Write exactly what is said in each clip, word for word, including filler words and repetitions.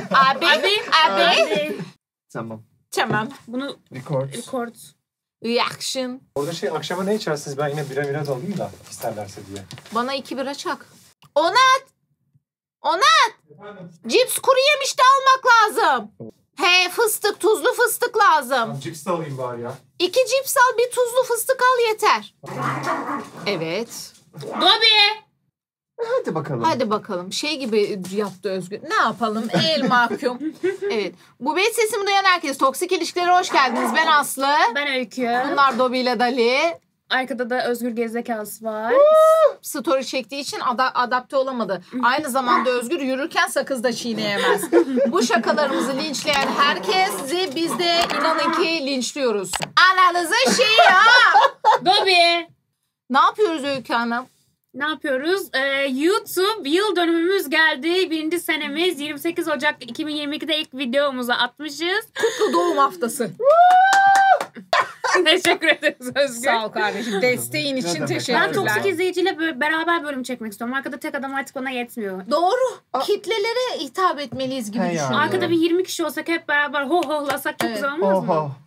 Abi. Abi. Abi. Tamam. Tamam. Bunu Record. record. Reaction. Orada şey akşama ne içersiniz? Ben yine bira bira da alayım da isterlerse diye. Bana iki bira çak. Onat. Onat. Cips kuru yemiş de almak lazım. He fıstık, tuzlu fıstık lazım. Cips de alayım bari ya. İki cips al, bir tuzlu fıstık al yeter. Evet. Dobby. Hadi bakalım. Hadi bakalım. Şey gibi yaptı Özgür. Ne yapalım? El mahkum. Evet. Bu benim sesimi duyan herkes. Toksik ilişkilere hoş geldiniz. Ben Aslı. Ben Öykü. Bunlar Dobby ile Dali. Arkada da Özgür gerizekalısı var. Story çektiği için ada- adapte olamadı. Aynı zamanda Özgür yürürken sakız da çiğneyemez. Bu şakalarımızı linçleyen herkesi biz de inanın ki linçliyoruz. Ananızın şeyi ya. Dobby. Ne yapıyoruz Öykü Hanım? Ne yapıyoruz? Ee, YouTube yıl dönümümüz geldi. Birinci senemiz yirmi sekiz Ocak iki bin yirmi ikide ilk videomuzu atmışız. Kutlu doğum haftası. Teşekkür ederiz Özgür. Sağ ol kardeşim. Desteğin için demek? teşekkürler. Ben toksik izleyiciyle böyle beraber bölüm çekmek istiyorum. Arkada tek adam artık ona yetmiyor. Doğru. Kitlelere hitap etmeliyiz gibi He ya. düşünüyorum. Arkada bir yirmi kişi olsak hep beraber ho hohlasak çok Evet. güzel olmaz mı? Oho.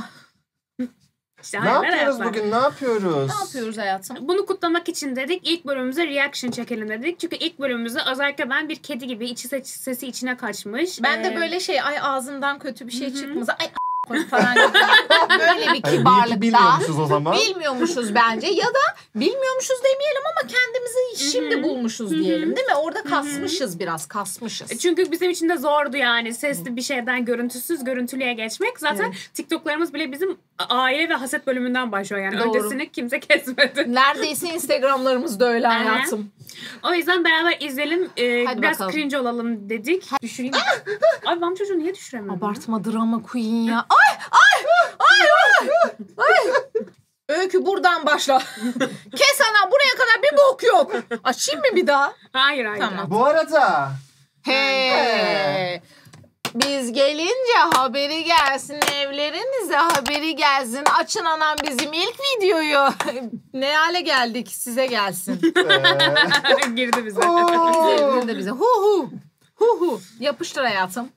İşte Ne hayırlar yapıyoruz hayatlar. bugün? Ne yapıyoruz? Ne yapıyoruz hayatım? Bunu kutlamak için dedik. İlk bölümümüze reaction çekelim dedik. Çünkü ilk bölümümüzde özellikle ben bir kedi gibi içi ses- sesi içine kaçmış. Ben de Ee, böyle şey ay ağzımdan kötü bir şey çıkmaz. Ay falan gibi. Böyle bir Hani iyi ki kibarlıkta. bilmiyormuşuz o zaman. Bilmiyormuşuz bence ya da bilmiyormuşuz demeyelim ama kendimizi şimdi bulmuşuz diyelim değil mi? Orada kasmışız biraz kasmışız. Çünkü bizim için de zordu yani sesli bir şeyden görüntüsüz görüntülüye geçmek. Zaten TikTok'larımız bile bizim aile ve haset bölümünden başlıyor yani. Doğru. Öncesini kimse kesmedi. Neredeyse Instagramlarımız da öyle hayatım. O yüzden beraber izleyelim. Ee, Hadi biraz bakalım. cringe olalım dedik. Düşüreyim. Ay ben çocuğu niye düşüremiyorum? Abartma drama queen ya. Ay ay ay ay. ay. Öykü buradan başla. Kes ana buraya kadar bir bok yok. Açayım mı bir daha? Hayır hayır. Tamam. Bu arada He. Biz gelince haberi gelsin evlerinize haberi gelsin. Açın anam bizim ilk videoyu. Ne hale geldik size gelsin. eee, Girdi bize. oo. Bize de bize. Hu hu. Hu hu. Yapıştır hayatım.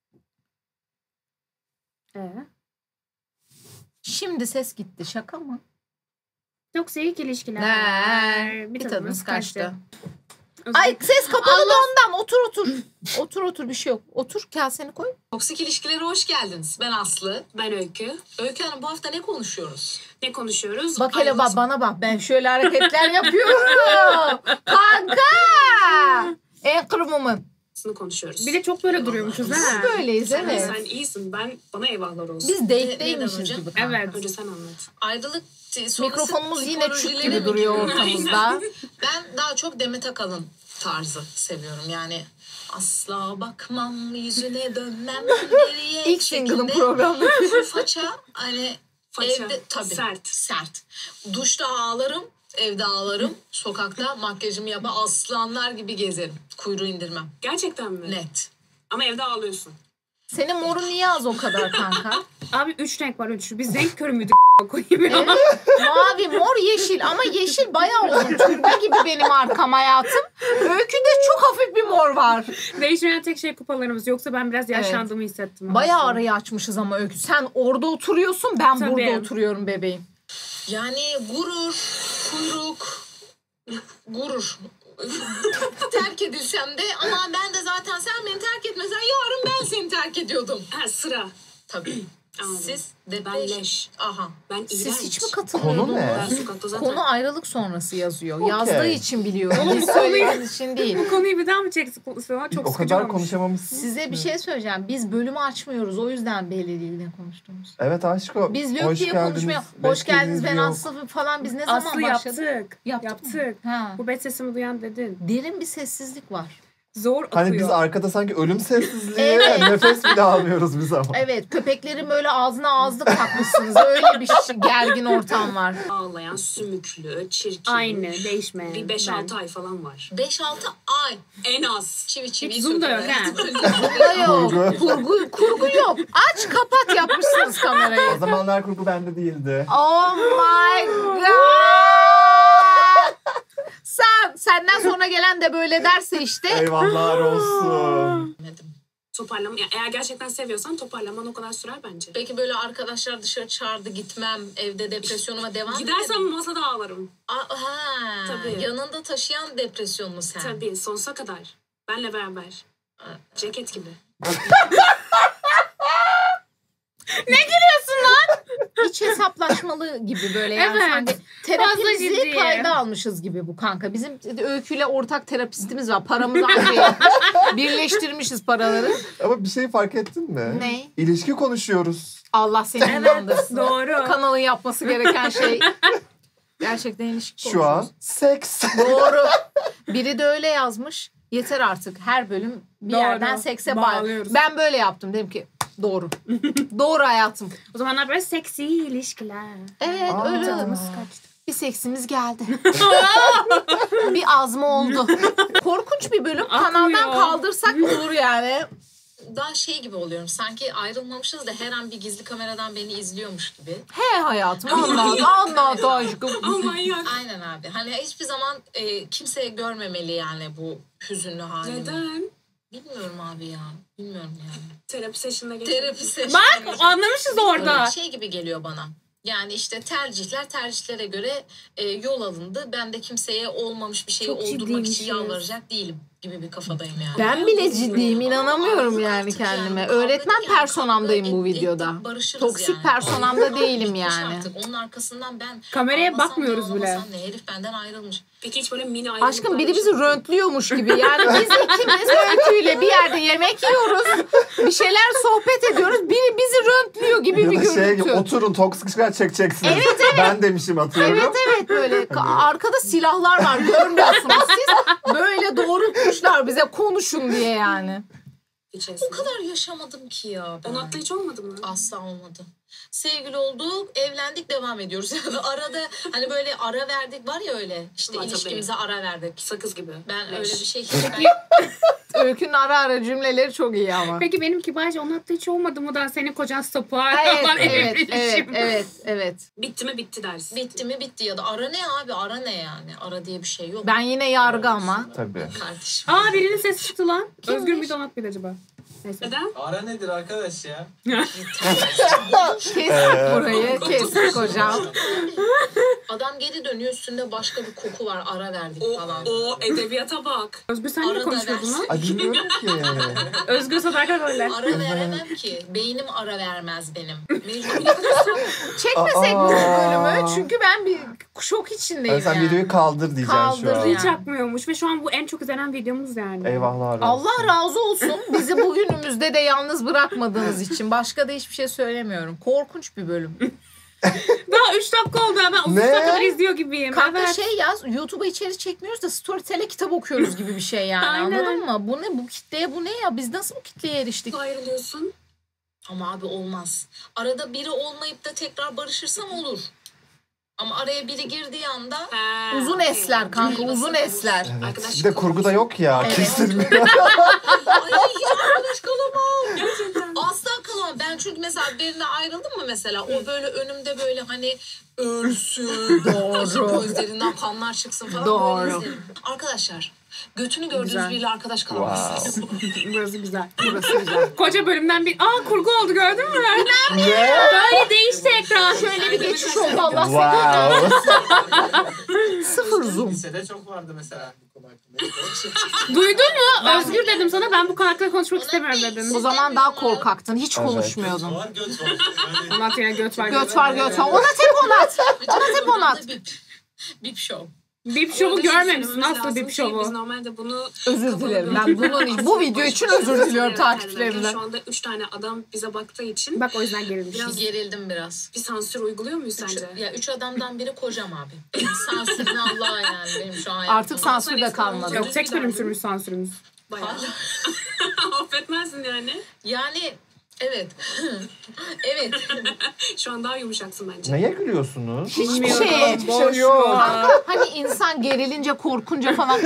Ee? Şimdi ses gitti. Şaka mı? Toksik ilişkiler. Ne? Bir Bir tadımız tadımız kaçtı. kaçtı. Özgür- Ay ses kapalı da ondan. Otur otur. Otur otur bir şey yok. Otur kaseni koy. Toksik ilişkilere hoş geldiniz. Ben Aslı. Ben Öykü. Öykü Hanım bu hafta ne konuşuyoruz? Ne konuşuyoruz? Bak hele Ayrılık- bak bana bak. Ben şöyle hareketler yapıyorum. Kanka. En kırmımın. konuşuyoruz. Bir de çok böyle duruyormuşuz ha. Böyleyiz sen, evet. sen iyisin. Ben bana eyvahlar olsun. Biz Neden date'deymişiz hocam? gibi kanka. Evet. Önce sen anlat. Ayrılık sonrası Mikrofonumuz yine çük psikolojileri gibi mi duruyor giriyor? ortamızda. Ben daha çok Demet Akalın tarzı seviyorum. Yani asla bakmam yüzüne dönmem geriye. İlk single'ın şeklinde. programı. Full faça hani Faça, evde tabii sert. sert. Duşta ağlarım, evde ağlarım. Sokakta makyajımı yapar aslanlar gibi gezerim. Kuyruğu indirmem. Gerçekten mi? Net. Ama evde ağlıyorsun. Senin morun niye az o kadar kanka? Abi üç renk var üç. Biz renk körü müydük koyayım ya. Evet. Mavi, mor, yeşil ama yeşil bayağı uzun. Türbe gibi benim arkam hayatım. Öyküde çok hafif bir mor var. Değişmeyen tek şey kupalarımız. Yoksa ben biraz yaşlandığımı hissettim. Bayağı aslında. arayı açmışız ama Öykü. Sen orada oturuyorsun ben Tabii. burada oturuyorum bebeğim. Yani gurur, kuyruk, gurur. Terk edilsem de ama ben de zaten sen beni terk etmesen yarın ben seni terk ediyordum. Ha sıra. Tabii. Anladım. Siz Ben depreş. leş. Aha. Ben iğrenç. Siz hiç mi katılmıyordunuz? Konu ne? Ben sokakta zaten. Konu ayrılık sonrası yazıyor. Okey. Yazdığı için biliyorum. Biz söylediğimiz için değil. Bu konuyu bir daha mı çeksek? Çok O sıkıcı kadar olmuş. konuşamamışsın. Size bir şey söyleyeceğim. Biz bölümü açmıyoruz. O yüzden belli değil ne konuştuğumuz. Evet aşko. Biz Hoş Lök diye geldiniz, konuşmuyor. Hoş geldiniz ben yok. Aslı falan biz ne zaman Aslı başladık? yaptık. Yaptık. Yaptık. Ha. Bu bet sesimi duyan dedin. Derin bir sessizlik var. Zor akıyor. Hani biz arkada sanki ölüm sessizliği, Evet. nefes bile almıyoruz biz ama. Evet köpeklerin böyle ağzına ağızlık takmışsınız. Öyle bir şey, gergin ortam var. Ağlayan, sümüklü, çirkin. Aynı, değişmeyen. Bir beş altı Ben. ay falan var. beş altı ay. En az. Çivi çivi Hiç zoom da yok ha. Kurgu yok. Kurgu, kurgu yok. Aç kapat yapmışsınız O kamerayı. zamanlar kurgu bende değildi. Oh my god. Sen, senden sonra gelen de böyle derse işte. Eyvahlar olsun. Toparlama, yani eğer gerçekten seviyorsan toparlaman o kadar sürer bence. Peki böyle arkadaşlar dışarı çağırdı gitmem. Evde depresyonuma devam Gidersem ederim. masada ağlarım. Aa, ha, Tabii. yanında taşıyan depresyon mu sen? Tabii sonsuza kadar. Benle beraber. Ceket gibi. Ne gülüyorsun lan? Hiç hesaplaşmalı gibi böyle yani. Evet. Sanki Fazla terapimizi ciddi. kayda almışız gibi bu kanka. Bizim Öykü'yle ortak terapistimiz var. Paramızı aynı birleştirmişiz paraları. Ama bir şey fark ettin mi? Ne? İlişki konuşuyoruz. Allah seni inandırsın. Doğru. Kanalın yapması gereken şey gerçekten ilişki Şu an konuşuyoruz. seks. Doğru. Biri de öyle yazmış. Yeter artık. Her bölüm bir Doğru. yerden sekse bağlı. Bağlıyoruz. Ben böyle yaptım. Dedim ki doğru. Doğru hayatım. O zamanlar böyle seksi ilişkiler. Evet Aa. öyle. Tadımız kaçtı. Bir seksimiz geldi. Bir azma oldu. Korkunç bir bölüm. Akmıyor. Kanaldan kaldırsak olur yani. Daha şey gibi oluyorum. Sanki ayrılmamışız da her an bir gizli kameradan beni izliyormuş gibi. He hayatım anlat anlat aşkım. Oh manyak. Aynen abi. Hani hiçbir zaman e, kimse görmemeli yani bu hüzünlü halimi. Neden? Bilmiyorum abi ya. Bilmiyorum yani. Terapi session'da geç. Terapi session. Bak anlamışız orada. Öyle şey gibi geliyor bana. Yani işte tercihler tercihlere göre e, yol alındı. Ben de kimseye olmamış bir şeyi Çok oldurmak için ciddiymişiz. yalvaracak değilim gibi bir kafadayım yani. Ben bile ciddiyim inanamıyorum Artık yani artık kendime. yani. Öğretmen Kavga- personamdayım bu kavga videoda. ettik, barışırız Toksik yani. personamda Artık değilim bitmiş yani. artık. Onun arkasından ben Kameraya ağlasam ne, bakmıyoruz bile. ağlamasam ne, herif benden ayrılmış. Peki hiç böyle mini ayrılıklar Aşkım biri bizi yaşadın mı? röntliyormuş gibi. Yani biz ikimiz Öykü'yle bir yerde yemek yiyoruz. Bir şeyler sohbet ediyoruz. Biri bizi röntliyor gibi Ya bir da şey gibi görüntü. oturun toksik şeyler çekeceksiniz. Evet evet. Ben demişim atıyorum. Evet evet böyle ka- arkada silahlar var görmüyorsunuz siz. Böyle doğrultmuşlar bize konuşun diye yani. Hiç O esnaf. kadar yaşamadım ki ya ben. Onat'ta hiç olmadı mı? Asla olmadı. Sevgili olduk, evlendik, devam ediyoruz. Yani arada hani böyle ara verdik var ya öyle. İşte Var tabii. ilişkimize ara verdik. Sakız gibi. Ben Leş. öyle bir şey hiç... Öykünün ara ara cümleleri çok iyi ama. Peki benim kibarca Onat'ta hiç olmadı mı da senin kocan sapığa Evet falan evet evrilişim. evet evet evet. Bitti mi bitti dersin. Bitti mi bitti ya da ara ne abi ara ne yani? Ara diye bir şey yok. Ben yine yargı ama. Tabii. Kardeşim. Aa birinin sesi çıktı lan. Kimmiş? Özgür müydü Onat mıydı acaba? Neyse. Neden? Ara nedir arkadaş ya? Kestik burayı kestik hocam. Adam geri dönüyor üstünde başka bir koku var ara verdik O, falan. o edebiyata bak. Özgür sen ne Arada konuşuyordun lan? Ay bilmiyorum ki. Özgür sadakat öyle. Ara veremem ki. Beynim ara vermez benim. Mecbur. Çekmesek bu Aa. bölümü çünkü ben bir şok içindeyim Yani sen yani. videoyu kaldır diyeceksin Kaldır şu an. ya. Hiç akmıyormuş ve şu an bu en çok izlenen videomuz yani. Eyvahlar olsun. Allah razı olsun bizi bugünümüzde de yalnız bırakmadığınız için. Başka da hiçbir şey söylemiyorum. Korkunç bir bölüm. Daha üç dakika oldu ha, ben otuz Ne? dakikadır izliyor gibiyim. Kanka Evet. şey yaz YouTube'a içerik çekmiyoruz da Storytel'e kitap okuyoruz gibi bir şey yani. Aynen. Anladın mı? Bu ne? Bu kitleye bu ne ya? Biz nasıl bu kitleye eriştik? Ayrılıyorsun. Ama abi olmaz. Arada biri olmayıp da tekrar barışırsam olur. Ama araya biri girdiği anda Ha, Uzun okey. esler kanka uzun esler. Evet. Arkadaşlık Bir de kurguda yok ya. Evet. Kesilmiyor. ay hiç arkadaş kalamam. Gerçekten. Asla kalamam. Ben çünkü mesela birine ayrıldım mı mesela o böyle önümde böyle hani ölsün. Doğru. Gözlerinden kanlar çıksın falan. Doğru. Böyle izlerim. Arkadaşlar götünü gördüğünüz Güzel. biriyle arkadaş kalamazsınız. Wow. Burası güzel. Burası güzel. Koca bölümden bir... Aa kurgu oldu gördün mü? Ne? Böyle değişti ekran. Şöyle bir geçiş oldu Allah seni. Wow. Sıfır zoom. Lisede çok vardı mesela bu konu hakkında. Duydun mu? Özgür dedim sana, ben bu karakterle konuşmak istemiyorum dedin. O zaman daha korkaktın. Hiç Evet. konuşmuyordun. Var göt var. Böyle Onat yine göt var. Göt var göt var. Onat hep onat. Onat hep onat. Bip. Bip show. Bip şovu Orada görmemişsin. düşünmemiz Nasıl lazım bip ki şovu? Biz normalde bunu Özür dilerim. Ben bunun, bu video için özür diliyorum takipçilerimden. Şu anda üç tane adam bize baktığı için Bak o yüzden gerilmiş. Biraz- Gerildim biraz. bir sansür uyguluyor muyuz Üç, sence? ya üç adamdan biri kocam abi. Benim sansürün Allah yani benim şu an hayatımda. Artık sansür de kalmadı. Yok tek bölüm sürmüş sansürümüz. Bayağı. Affetmezsin yani. Yani evet. evet. Şu an daha yumuşaksın bence. Neye gülüyorsunuz? Hiçbir Bilmiyorum. şey. Hiçbir şey yok. Hani insan gerilince, korkunca falan.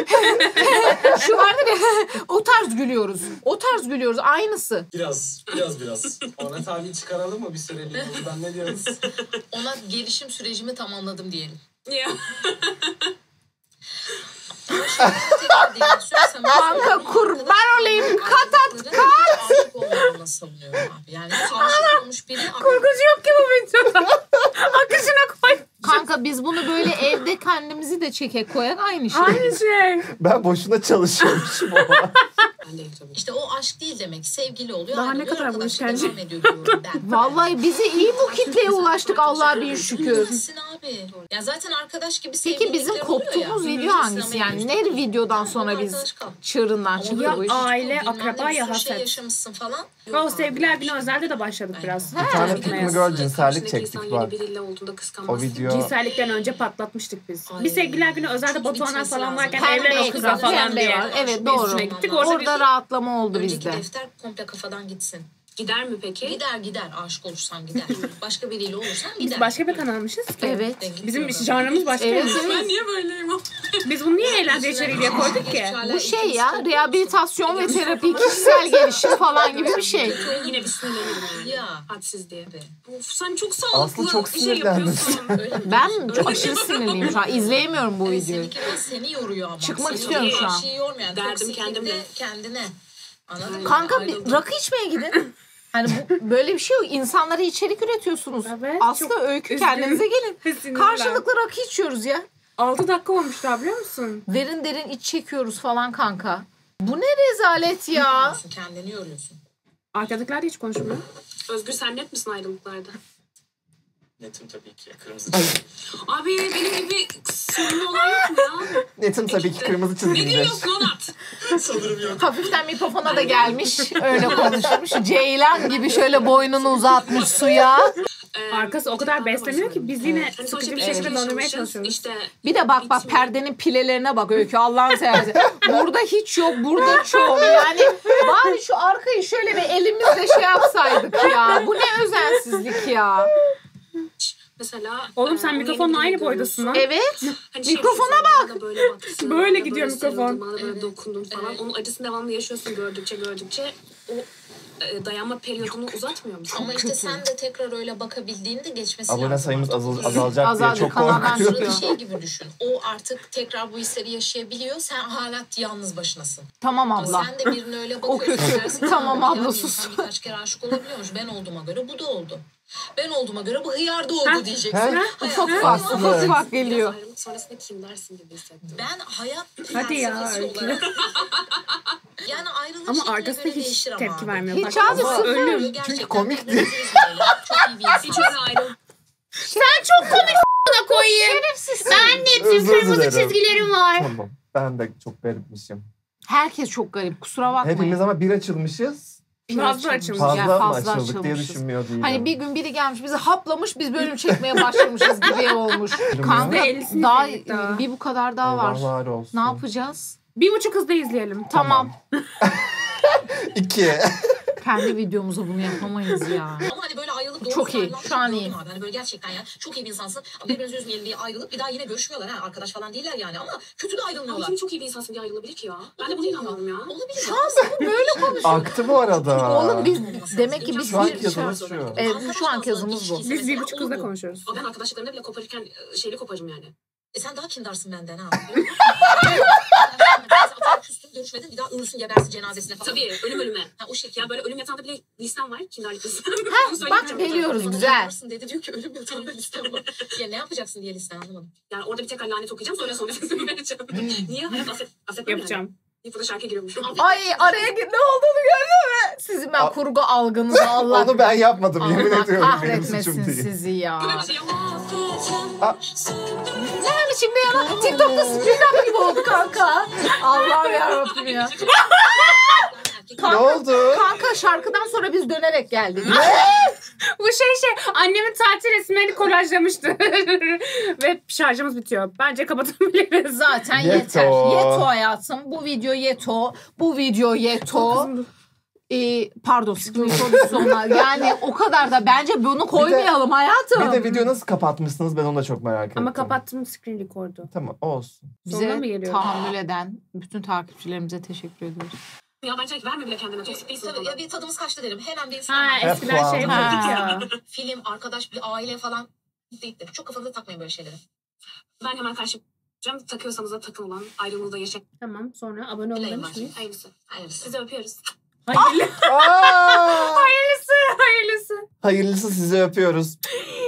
Şu vardır ya, o tarz gülüyoruz. O tarz gülüyoruz. Aynısı. biraz, biraz biraz. Ona tabi çıkaralım mı bir süreliğine? Buradan ne diyoruz? Ona gelişim sürecimi tamamladım diyelim. Ya. Kanka kurban olayım. Kat at kat. Aşık olmadığını savunuyorum abi. Yani aşık olmuş biri. Kurgucu yok ki bu videoda. Akışına koy. Kanka biz bunu böyle evde kendimizi de çekek koyak aynı şey. Aynı şey. Ben boşuna çalışıyormuşum ama. Ben değil tabii. İşte o aşk değil demek. Sevgili oluyor. Daha ne ayrılıyor, kadar bu arkadaşlık işkence? devam ediyor diyorum ben. Vallahi bizi iyi bu kitleye ulaştık Allah'a bin şükür. Bilmezsin abi. Ya zaten arkadaş gibi Peki bizim sevgililikler oluyor koptuğumuz ya. video Hı, hangisi sinemaya yani? gidiyoruz. Ne videodan sonra Tamam, biz arkadaş kal. çığırından çıktı Ya bu iş? aile, Bilmem ne, akraba bir ya sürü şey haset. yaşamışsın falan. Ve o sevgiler günü özelde de başladık biraz. Bir tane Çıkmaya. Pick Me Girl cinsellik Karşındaki çektik insan bak. yeni biriyle olduğunda O kıskanmaz. video. Cinsellikten önce patlatmıştık biz. Ay. Bir sevgiler günü özelde Çok Batuhanlar bitmesi falan lazım. varken Pembe evlen o kıza ekran, falan pembe diye. var. Evet Biz doğru. üstüne gittik. Orada Orada rahatlama oldu Önceki bizde. defter komple kafadan gitsin. Gider mi peki? Gider gider. Aşık olursan gider. Başka biriyle olursan gider. Biz başka bir kanalmışız ki. Evet. Bizim janrımız başka. Evet, Evet, evet. niye böyleyim? Biz bunu niye eğlence içeriği diye koyduk ki? Bu şey ya rehabilitasyon ve terapi, kişisel gelişim falan gibi bir şey. Yine bir sinirlenirim yani. Ya. Hadsiz diye. Of sen çok sağlıklı Aslı çok şey sinirlendi. yapıyorsun. Öyle mi? Ben çok aşırı sinirliyim şu an. İzleyemiyorum bu Evet, videoyu. seninki biraz seni yoruyor ama. Çıkmak Seni istiyorum yoruyor, şu an. Bir şey yormuyor. Yani Derdim toksiklikte kendimle. kendine. Anladın mı? Kanka Ayrıldım. bir rakı içmeye gidin. Hani bu, böyle bir şey yok. İnsanlara içerik üretiyorsunuz. Evet, Aslında çok öykü üzgünüm. kendinize gelin. Sinirler. Karşılıklı rakı içiyoruz ya. altı dakika olmuş daha biliyor musun? Derin derin iç çekiyoruz falan kanka. Bu ne rezalet ya. Yoruyorsun, kendini yoruyorsun. Arkadakiler de hiç konuşmuyor. Özgür sen net misin ayrılıklarda? Netim tabii ki. Kırmızı Abi benim gibi sorunlu olan yok mu ya? Netim tabii ki kırmızı Ne çizgimdir. gülüyorsun Onat? sanırım yok. Hafiften mikrofona da gelmiş. Öyle konuşmuş. Ceylan gibi şöyle boynunu uzatmış suya. Ee, Arkası o kadar beslemiyor ki biz yine Hani sıkıcı sonuçta bir bir şekilde şey döndürmeye yaşamışız. çalışıyoruz. İşte Bir de bak bak bitmiyor. perdenin pilelerine bak Öykü Allah'ın seversen. Burada hiç yok, burada çok. Yani bari şu arkayı şöyle bir elimizle şey yapsaydık ya. Bu ne özensizlik ya. mesela Oğlum e, sen onu mikrofonla yeni aynı biriyle boydasın lan. Evet. Hani şey Mikrofona diyorsun, bana Böyle, baktın, Böyle bana gidiyor böyle mikrofon. sarıldın, Bana böyle dokundun falan. Onun acısını devamlı yaşıyorsun gördükçe gördükçe. O e, dayanma periyodunu uzatmıyor musun? Ama işte sen de tekrar öyle bakabildiğinde geçmesi lazım. Abone sayımız artık. azal azalacak Azaldı, diye çok kanaldan korkuyorum. çıkıyor. Şurada şey gibi düşün. O artık tekrar bu hisleri yaşayabiliyor. Sen hala yalnız başınasın. Tamam abla. Sen de birine öyle O bakıyorsun. kötü. dersin, Tamam ya abla, bir sus. insan birkaç kere aşık olabiliyormuş. Ben olduğuma göre bu da oldu. Ben olduğuma göre bu hıyar da oldu Ha? diyeceksin. Ha? Ufak Hayat- ufak, Aslı. ufak ufak Biraz geliyor. ayrılık sonrasında kim dersin gibi hissettim. Ben hayat Hadi ya, felsefesi Öykü. olarak... yani ayrılış Ama şekline arkasında göre hiç değişir ama tepki abi. vermiyor. Hiç Bak, abi, ama sıfır. ölüm. Gerçekten Çünkü komikti. birbirinizi üzmeyin. Çok iyi bir Hiç insansın. öyle ayrılık. da koyayım. Ben Özür kırmızı dilerim. çizgilerim var. Tamam. Ben de çok garipmişim. Herkes çok garip. Kusura bakmayın. Hepimiz ama bir açılmışız. Fazla açılmış. Fazla, Yani mı fazla açıldık diye açılmışız. düşünmüyor değilim. Hani bir gün biri gelmiş bizi haplamış biz bölüm çekmeye başlamışız gibi olmuş. ya. Kanka ellisini daha izledik daha. bir bu kadar daha var. Allah var olsun. Ne yapacağız? Bir buçuk hızda izleyelim. Tamam. İki. Kendi videomuza bunu yapamayız ya. Ama hani böyle ayrılıp doğru Çok iyi, ayrılan şu an çok iyi. gördüm Abi. Hani böyle gerçekten ya çok iyi bir insansın. Birbirinizi üzmeyelim diye ayrılıp bir daha yine görüşmüyorlar ha. Arkadaş falan değiller yani ama kötü de Ama ayrılmıyorlar. kim çok iyi bir insansın diye ayrılabilir ki ya? Ben de buna inanmadım ya. Olabilir. Şu anda bu böyle konuşuyor. Aktı bu arada. Oğlum biz demek ki biz Şu an bir yazımız şu. Evet, bu şu anki yazımız bu. Biz bir buçuk hızda konuşuyoruz. Ama ben arkadaşlıklarımda bile koparırken e, şeyli koparırım yani. E sen daha kindarsın benden ha. Küstün görüşmedin bir daha ölürsün gebersin cenazesine falan. Tabii ölüm ölüme. Ha, o şekilde. Ya böyle ölüm yatağında bile listem var. Kindarlık listem. Ha, bak geliyoruz güzel. Yaparsın dedi diyor ki ölüm yatağında listem var. Ya ne yapacaksın diye listen anlamadım. Yani orada bir tekrar lanet okuyacağım sonra sonra sesimi vereceğim. Niye? Hayat aset, aset Yapacağım. Yani. Burada şarkı giriyormuşum. Ay araya gir- ne olduğunu gördün mü? Sizin ben A- kurgu algınızı Allah Onu ben yapmadım yemin Allah ediyorum. Benim kahretmesin suçum değil. sizi ya. Böyle bir şey yok. Ne mi şimdi ya? TikTok'ta speed gibi oldu kanka. Allah'ım yarabbim ya. Ne oldu? Kanka şarkıdan sonra biz dönerek geldik. Bu şey şey annemin tatil resimlerini kolajlamıştı. Ve şarjımız bitiyor. Bence kapatabiliriz. Zaten Yeto. yeter. Yeto hayatım. Bu video yeto. Bu video yeto. Ee, pardon screenshot sonra. Yani o kadar da bence bunu koymayalım hayatım. Bir de video nasıl kapatmışsınız ben onu da çok merak ettim. Ama kapattım screen record'u. Tamam olsun. Sonuna mı Bize geliyor? tahammül eden bütün takipçilerimize teşekkür ediyoruz. Ya bence verme bile kendine. Toksik değilsin. Tabii ya bir tadımız kaçtı derim. Hemen bir Ha Instagram, eskiden şey puan. yapıyorduk ya. film, arkadaş, bir aile falan. Gitti gitti. Çok kafanıza takmayın böyle şeyleri. Ben hemen karşı Takıyorsanız da takın olan. Ayrılığı da yaşayın. Tamam, sonra abone olun demiş miyiz? Hayırlısı. Hayırlısı. Sizi öpüyoruz. Hayırlı. Aa! Hayırlısı. Hayırlısı. Hayırlısı, sizi öpüyoruz.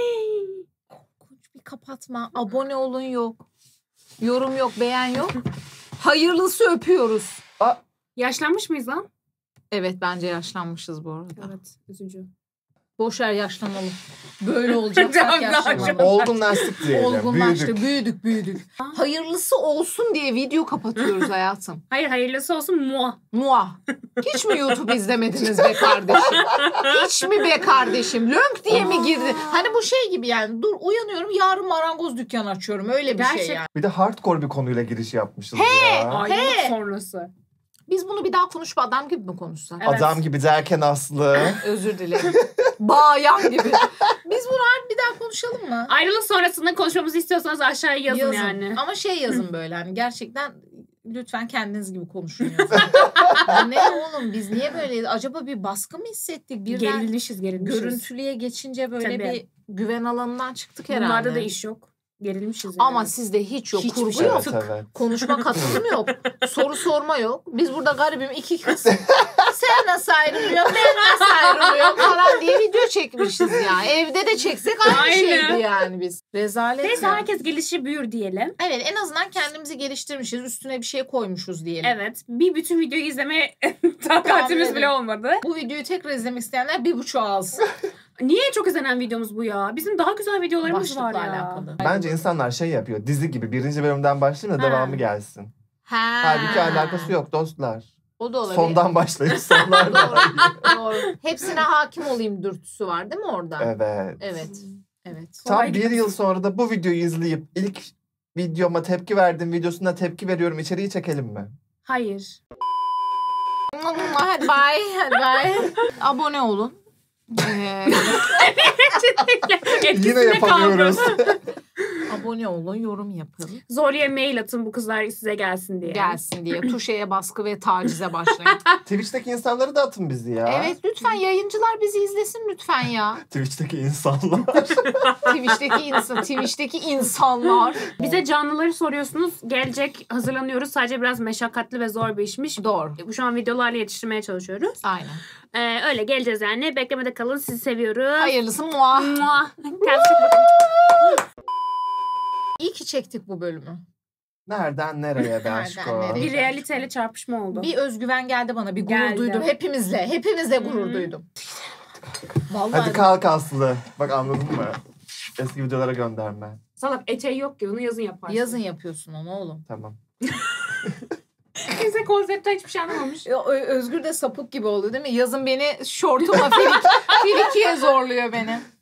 Korkunç bir kapatma. Abone olun yok. Yorum yok, beğen yok. Hayırlısı öpüyoruz. Yaşlanmış mıyız lan? Evet, bence yaşlanmışız bu arada. Evet. Üzücü. Boşver, yaşlanalım. Böyle olacaksak Daha yaşlanalım. Olgunlaştık diyelim. Olgunlaştık, Büyüdük. büyüdük, büyüdük. Hayırlısı olsun diye video kapatıyoruz hayatım. Hayır, hayırlısı olsun muah. Muah. Hiç mi YouTube izlemediniz be kardeşim? Hiç mi be kardeşim? Lönk diye mi girdi? Hani bu şey gibi yani. Dur uyanıyorum, yarın marangoz dükkanı açıyorum. Öyle bir şey Gerçek- yani. Bir de hardcore bir konuyla giriş yapmışız ya. Ayrılık He. sonrası. Biz bunu bir daha konuşup adam gibi mi konuşsak? Evet. Adam gibi derken Aslı. Özür dilerim. Bayan gibi. Biz bunu harbi bir daha konuşalım mı? Ayrılık sonrasında konuşmamızı istiyorsanız aşağıya yazın, yani. Ama şey yazın böyle hani gerçekten lütfen kendiniz gibi konuşun yazın. Bu ne oğlum, biz niye böyleyiz? Acaba bir baskı mı hissettik? Birden Gerilmişiz, gerilmişiz. görüntülüye geçince böyle Tabii. bir güven alanından çıktık herhalde. Bunlarda da iş yok. Gerilmişiz yani. Ama sizde hiç yok. Hiçbir Kurgu şey yok. Evet, evet. Konuşma katılım yok. Soru sorma yok. Biz burada garibim iki kız. Sen nasıl ayrılıyorsun? Ben nasıl ayrılıyorum? Falan diye video çekmişiz ya. Evde de çeksek aynı Aynen. şeydi yani biz. Rezalet Neyse, ya. herkes gelişir büyür diyelim. Evet, en azından kendimizi geliştirmişiz. Üstüne bir şey koymuşuz diyelim. Evet. Bir bütün videoyu izlemeye takatimiz bile olmadı. Bu videoyu tekrar izlemek isteyenler bir buçuğu alsın. Niye çok izlenen videomuz bu ya? Bizim daha güzel videolarımız var Başlıkla ya. alakalı. Bence insanlar şey yapıyor. Dizi gibi birinci bölümden başlayayım da Ha. devamı gelsin. Ha. Halbuki alakası yok dostlar. O da olabilir. Sondan başlayıp sonlardan. Doğru. Doğru. Hepsine hakim olayım dürtüsü var değil mi orada? Evet. Evet. Evet. Tam Kolay bir gelsin. yıl sonra da bu videoyu izleyip ilk videoma tepki verdiğim videosuna tepki veriyorum. İçeriği çekelim mi? Hayır. Hadi bye. Hadi bye. Abone olun. Ee, Yine Etkisinde yapamıyoruz. kaldım. abone olun, yorum yapın. Zorlu'ya mail atın bu kızlar size gelsin diye. Gelsin diye. Tuşeye baskı ve tacize başlayın. Twitch'teki insanları da atın bizi ya. Evet, lütfen yayıncılar bizi izlesin lütfen ya. Twitch'teki insanlar. Twitch'teki insan, Twitch'teki insanlar. Bize canlıları soruyorsunuz. Gelecek, hazırlanıyoruz. Sadece biraz meşakkatli ve zor bir işmiş. Doğru. Şu an videolarla yetiştirmeye çalışıyoruz. Aynen. Ee, öyle geleceğiz yani. Beklemede kalın. Sizi seviyoruz. Hayırlısı muah. Mua. Kendinize bakın. İyi ki çektik bu bölümü. Nereden nereye be Nereden aşko? nereye? Bir realiteyle çarpışma oldu. Bir özgüven geldi bana. Bir gurur Geldi. duydum. Hepimizle. Hepimizle gurur Hı. duydum. Vallahi. Hadi kalk Aslı. Bak anladın mı? Eski videolara gönderme. Salak eteği yok ki. Onu yazın yaparsın. Yazın yapıyorsun onu oğlum. Tamam. Kimse konseptten hiçbir şey anlamamış. Ya, Ö- Özgür de sapık gibi oldu değil mi? Yazın beni şortuma filik, filikiye zorluyor beni.